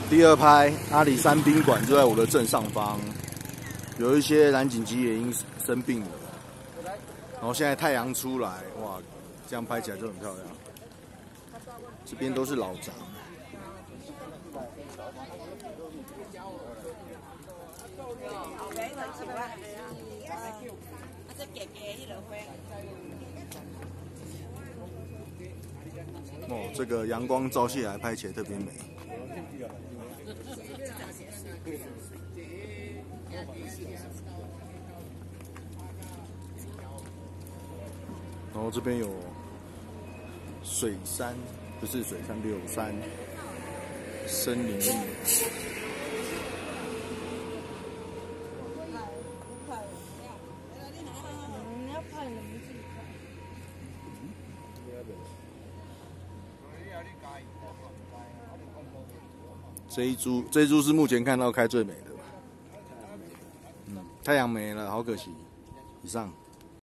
第二拍阿里山宾馆就在我的正上方，有一些蓝锦鸡也因生病了，然后现在太阳出来，哇，这样拍起来就很漂亮。这边都是老宅。哦，这个阳光照下来，拍起来特别美。然后这边有水杉，不是水杉，柳杉，森林浴。这一株是目前看到开最美的吧？太阳没了，好可惜。以上。